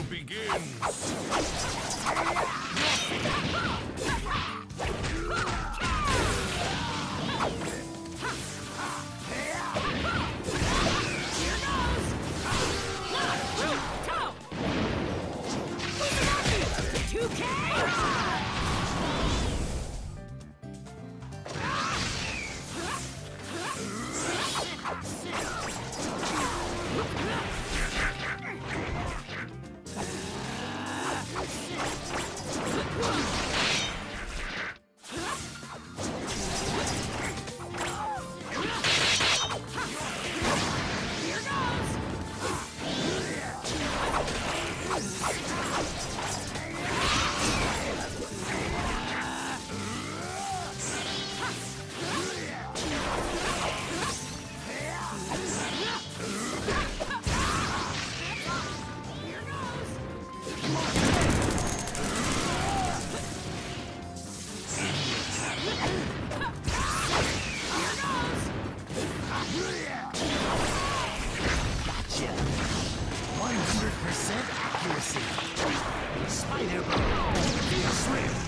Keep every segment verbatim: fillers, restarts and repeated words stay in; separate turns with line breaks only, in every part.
begins.
two K!
one hundred percent accuracy. Spider Bro, Feel Swift.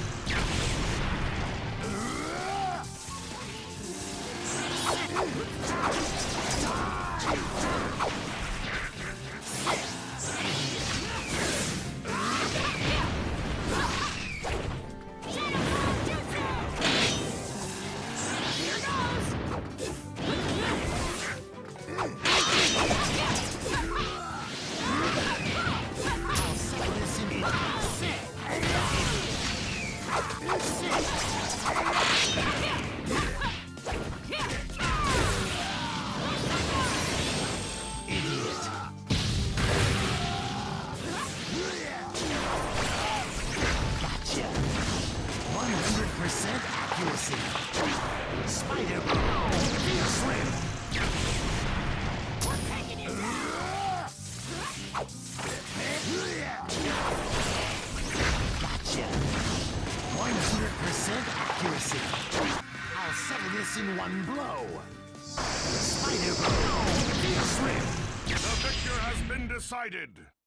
one hundred percent accuracy. Spider Bro, Feel Swift.
We're taking it down!
Gotcha. one hundred percent accuracy. I'll settle this in one blow. Spider Bro, Feel Swift.
The victor has been decided.